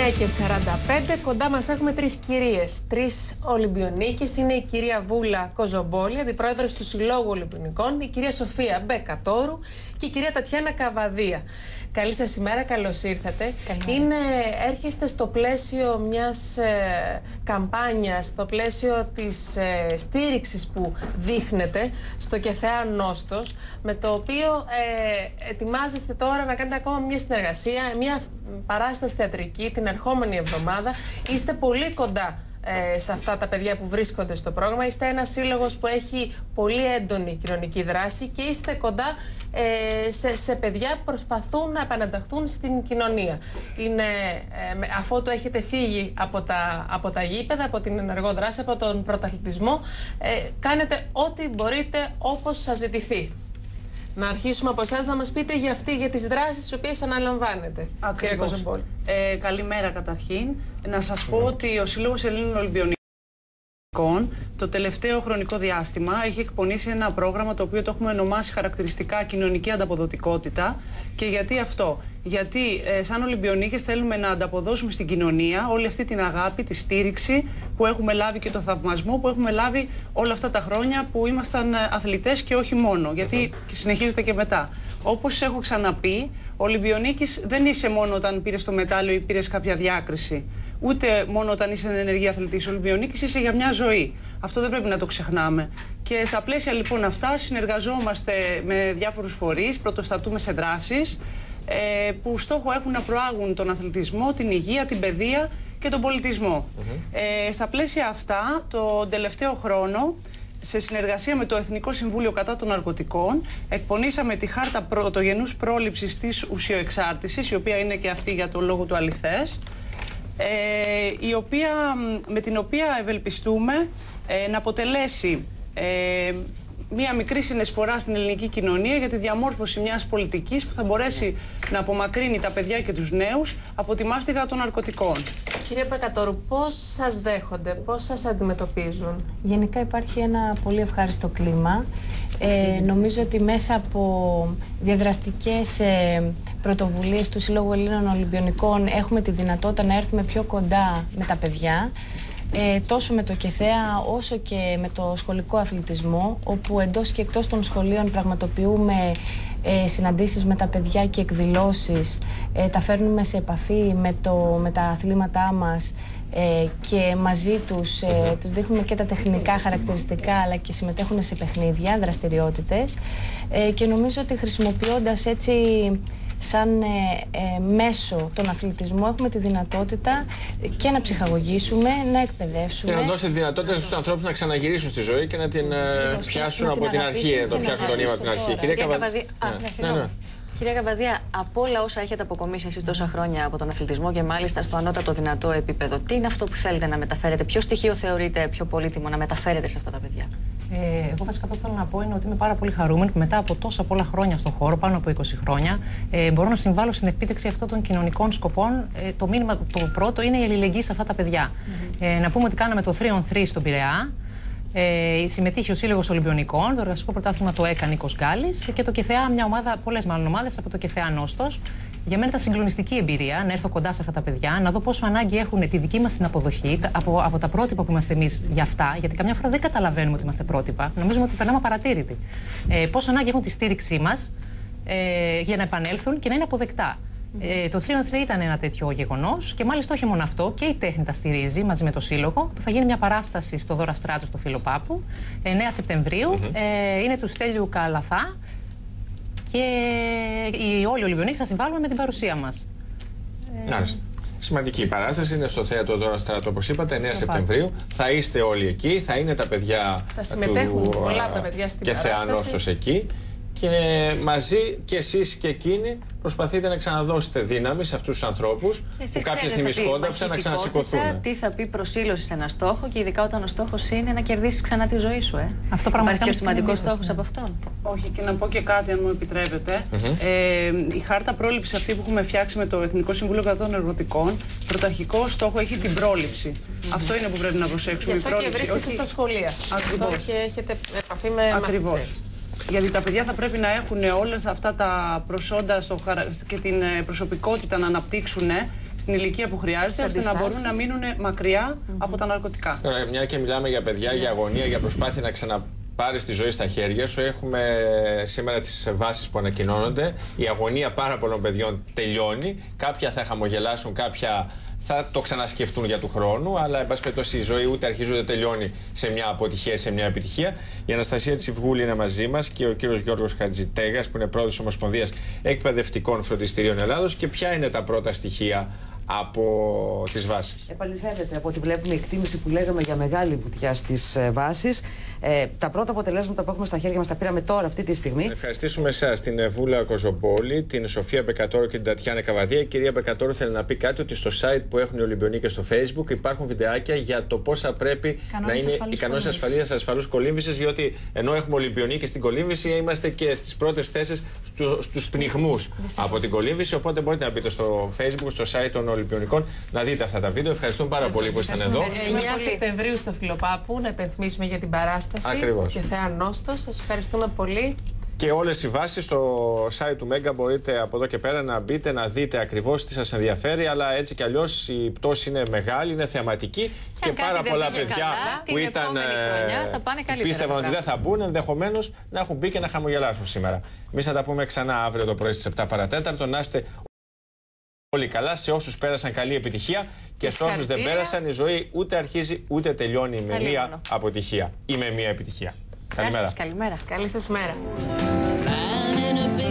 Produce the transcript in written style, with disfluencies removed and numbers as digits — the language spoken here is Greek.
9:45, κοντά μας έχουμε τρεις κυρίες, τρεις Ολυμπιονίκες. Είναι η κυρία Βούλα Κοζομπόλη, αντιπρόεδρος του Συλλόγου Ολυμπιονικών, η κυρία Σοφία Μπεκατόρου και η κυρία Τατιάνα Καβαδία. Καλή σας ημέρα, καλώς ήρθατε. Έρχεστε στο πλαίσιο μιας καμπάνιας, στο πλαίσιο της στήριξης που δείχνετε στο ΚΕΘΕΑ Νόστος, με το οποίο ετοιμάζεστε τώρα να κάνετε ακόμα μια συνεργασία, μια παράσταση θεατρική την ερχόμενη εβδομάδα. Είστε πολύ κοντά σε αυτά τα παιδιά που βρίσκονται στο πρόγραμμα. Είστε ένας σύλλογος που έχει πολύ έντονη κοινωνική δράση και είστε κοντά σε παιδιά που προσπαθούν να επανενταχθούν στην κοινωνία. Αφότου έχετε φύγει από τα γήπεδα, από την ενεργό δράση, από τον πρωταθλητισμό, κάνετε ό,τι μπορείτε όπως σας ζητηθεί. Να αρχίσουμε από εσάς να μας πείτε για τις δράσεις τις οποίες αναλαμβάνετε. Κύριε Κοζομπόλη. Καλημέρα καταρχήν. Να σας πω ότι ο Σύλλογος Ελλήνων Ολυμπιονικών το τελευταίο χρονικό διάστημα έχει εκπονήσει ένα πρόγραμμα το οποίο το έχουμε ονομάσει χαρακτηριστικά κοινωνική ανταποδοτικότητα. Και γιατί αυτό? Γιατί σαν Ολυμπιονίκες θέλουμε να ανταποδώσουμε στην κοινωνία όλη αυτή την αγάπη, τη στήριξη που έχουμε λάβει και το θαυμασμό που έχουμε λάβει όλα αυτά τα χρόνια που ήμασταν αθλητές και όχι μόνο, γιατί συνεχίζεται και μετά. Όπως έχω ξαναπεί, ο Ολυμπιονίκης δεν είσαι μόνο όταν πήρες το μετάλλιο ή πήρες κάποια διάκριση. Ούτε μόνο όταν είσαι ενεργή αθλητής. Ολυμπιονίκης είσαι για μια ζωή. Αυτό δεν πρέπει να το ξεχνάμε. Και στα πλαίσια λοιπόν αυτά συνεργαζόμαστε με διάφορους φορείς, πρωτοστατούμε σε δράσεις που στόχο έχουν να προάγουν τον αθλητισμό, την υγεία, την παιδεία και τον πολιτισμό. Στα πλαίσια αυτά, τον τελευταίο χρόνο, σε συνεργασία με το Εθνικό Συμβούλιο κατά των Ναρκωτικών, εκπονήσαμε τη χάρτα πρωτογενούς πρόληψης της ουσιοεξάρτησης, η οποία είναι και αυτή για το λόγο του αληθές, με την οποία ευελπιστούμε να αποτελέσει μία μικρή συνεισφορά στην ελληνική κοινωνία για τη διαμόρφωση μιας πολιτικής που θα μπορέσει να απομακρύνει τα παιδιά και τους νέους από τη μάστιγα των ναρκωτικών. Κύριε Μπεκατόρου, πώς σας δέχονται, πώς σας αντιμετωπίζουν? Γενικά υπάρχει ένα πολύ ευχάριστο κλίμα. Νομίζω ότι μέσα από διαδραστικές πρωτοβουλίες του Συλλόγου Ελλήνων Ολυμπιονικών έχουμε τη δυνατότητα να έρθουμε πιο κοντά με τα παιδιά, τόσο με το ΚΕΘΕΑ όσο και με το σχολικό αθλητισμό, όπου εντός και εκτός των σχολείων πραγματοποιούμε συναντήσεις με τα παιδιά και εκδηλώσεις, τα φέρνουμε σε επαφή με τα αθλήματά μας και μαζί τους δείχνουμε και τα τεχνικά χαρακτηριστικά, αλλά και συμμετέχουν σε παιχνίδια, δραστηριότητες, και νομίζω ότι χρησιμοποιώντας έτσι σαν μέσο τον αθλητισμό έχουμε τη δυνατότητα και να ψυχαγωγήσουμε, να εκπαιδεύσουμε. Και να δώσετε δυνατότητα στους ανθρώπους να ξαναγυρίσουν στη ζωή και να την πιάσουν από την αρχή, να πιάσουν το νήμα από την αρχή. Κυρία Καβαδία, από όλα όσα έχετε αποκομίσει εσείς τόσα χρόνια από τον αθλητισμό και μάλιστα στο ανώτατο δυνατό επίπεδο, τι είναι αυτό που θέλετε να μεταφέρετε, ποιο στοιχείο θεωρείτε πιο πολύτιμο να μεταφέρετε σε αυτά τα παιδιά? Εγώ βασικά το θέλω να πω είναι ότι είμαι πάρα πολύ χαρούμενη που μετά από τόσα πολλά χρόνια στον χώρο, πάνω από 20 χρόνια, μπορώ να συμβάλλω στην επίτευξη αυτών των κοινωνικών σκοπών. Το μήνυμα το πρώτο είναι η αλληλεγγύη σε αυτά τα παιδιά. Να πούμε ότι κάναμε το 3on3 στον Πειραιά. Συμμετείχε ο Σύλλογος Ολυμπιονικών, το εργαστικό πρωτάθλημα το έκανε Νίκος Γκάλης και το ΚΕΘΕΑ, μια ομάδα, πολλές μάλλον ομάδες από το ΚΕΘΕΑ Νόστος. Για μένα ήταν συγκλονιστική εμπειρία να έρθω κοντά σε αυτά τα παιδιά, να δω πόσο ανάγκη έχουν τη δική μας την αποδοχή από τα πρότυπα που είμαστε εμείς για αυτά, γιατί καμιά φορά δεν καταλαβαίνουμε ότι είμαστε πρότυπα. Νομίζουμε ότι περνάμε απαρατήρητοι. Πόσο ανάγκη έχουν τη στήριξή μας για να επανέλθουν και να είναι αποδεκτά. Το 3on3 ήταν ένα τέτοιο γεγονός και μάλιστα όχι μόνο αυτό, και η τέχνη τα στηρίζει μαζί με το Σύλλογο. Θα γίνει μια παράσταση στο Δώρα Στράτου στο Φιλοπάπου 9 Σεπτεμβρίου. Είναι του Στέλιου Καλαθά και όλοι οι Ολυμπιονίκοι θα συμβάλλουν με την παρουσία μας. Σημαντική παράσταση, είναι στο θέατρο Δώρα Στράτου, όπως είπατε, 9 Σεπτεμβρίου. Θα είστε όλοι εκεί, θα είναι τα παιδιά. Θα συμμετέχουν πολλά από τα παιδιά στην παράσταση. Και ΚΕΘΕΑ Νόστος εκεί. Και μαζί και εσείς και εκείνοι προσπαθείτε να ξαναδώσετε δύναμη σε αυτούς τους ανθρώπους που κάποια στιγμή σκόνταψαν να ξανασηκωθούν. Τι θα πει προσήλωση σε ένα στόχο, και ειδικά όταν ο στόχος είναι να κερδίσεις ξανά τη ζωή σου. Αυτό υπάρχει πιο σημαντικός στόχος από αυτόν? Όχι, και να πω και κάτι, αν μου επιτρέπετε. Η χάρτα πρόληψης αυτή που έχουμε φτιάξει με το Εθνικό Συμβούλιο κατά των Ναρκωτικών, πρωταρχικό στόχο έχει την πρόληψη. Αυτό είναι που πρέπει να προσέξουμε. Γι' αυτό και βρίσκεστε στα σχολεία. Ακριβώς. Και έχετε επαφή με μαθητές. Γιατί τα παιδιά θα πρέπει να έχουν όλα αυτά τα προσόντα και την προσωπικότητα να αναπτύξουν στην ηλικία που χρειάζεται, ώστε να μπορούν να μείνουν μακριά από τα ναρκωτικά. Μια και μιλάμε για παιδιά, για αγωνία, για προσπάθεια να ξαναπάρεις τη ζωή στα χέρια σου. Έχουμε σήμερα τις βάσεις που ανακοινώνονται. Η αγωνία πάρα πολλών παιδιών τελειώνει. Κάποια θα χαμογελάσουν, κάποια θα το ξανασκεφτούν για του χρόνου, αλλά εν πάση περιπτώσει η ζωή ούτε αρχίζει ούτε τελειώνει σε μια αποτυχία, σε μια επιτυχία. Η Αναστασία Τσιβγούλη είναι μαζί μας και ο κύριος Γιώργος Χατζητέγας, που είναι πρόεδρος της Ομοσπονδίας Εκπαιδευτικών Φροντιστηρίων Ελλάδος. Και ποια είναι τα πρώτα στοιχεία από τις βάσεις? Επαληθεύεται από ό,τι βλέπουμε η εκτίμηση που λέγαμε για μεγάλη βουτιά στις βάσεις. Τα πρώτα αποτελέσματα που έχουμε στα χέρια μας τα πήραμε τώρα, αυτή τη στιγμή. Να ευχαριστήσουμε εσάς, την Βούλα Κοζομπόλη, την Σοφία Μπεκατόρου και την Τατιάνα Καβαδία. Η κυρία Μπεκατόρου θέλει να πει κάτι, ότι στο site που έχουν οι Ολυμπιονίκες στο Facebook υπάρχουν βιντεάκια για το πώς θα πρέπει να είναι οι κανόνες ασφαλείας ασφαλούς κολύμβησης, διότι ενώ έχουμε Ολυμπιονίκες στην κολύμβηση, είμαστε και στις πρώτες θέσεις στους πνιγμούς από την κολύμβηση. Οπότε μπορείτε να μπείτε στο Facebook, στο site των Ολυμπιονικών, να δείτε αυτά τα βίντεο. Ευχαριστούμε πάρα πολύ που ήσταν εδώ. 9 Σεπτεμβρίου στο Φιλοπάπου, να υπενθυμίσουμε για την παράσταση. Ακριβώς. Και Θεά Νόστος. Σας ευχαριστούμε πολύ. Και όλες οι βάσεις στο site του Μέγκα μπορείτε από εδώ και πέρα να μπείτε, να δείτε ακριβώς τι σας ενδιαφέρει. Αλλά έτσι κι αλλιώς η πτώση είναι μεγάλη, είναι θεαματική και πάρα πολλά παιδιά καλά, που ήταν πίστευαν ότι δεν θα μπουν, ενδεχομένως να έχουν μπει και να χαμογελάσουν σήμερα. Εμείς θα τα πούμε ξανά αύριο το πρωί στις 7 παρατέταρτο. Να είστε όλοι καλά. Σε όσους πέρασαν, καλή επιτυχία, και σε όσους δεν πέρασαν, η ζωή ούτε αρχίζει ούτε τελειώνει με μία αποτυχία ή με μία επιτυχία. Καλημέρα. Καλημέρα. Καλή σας μέρα.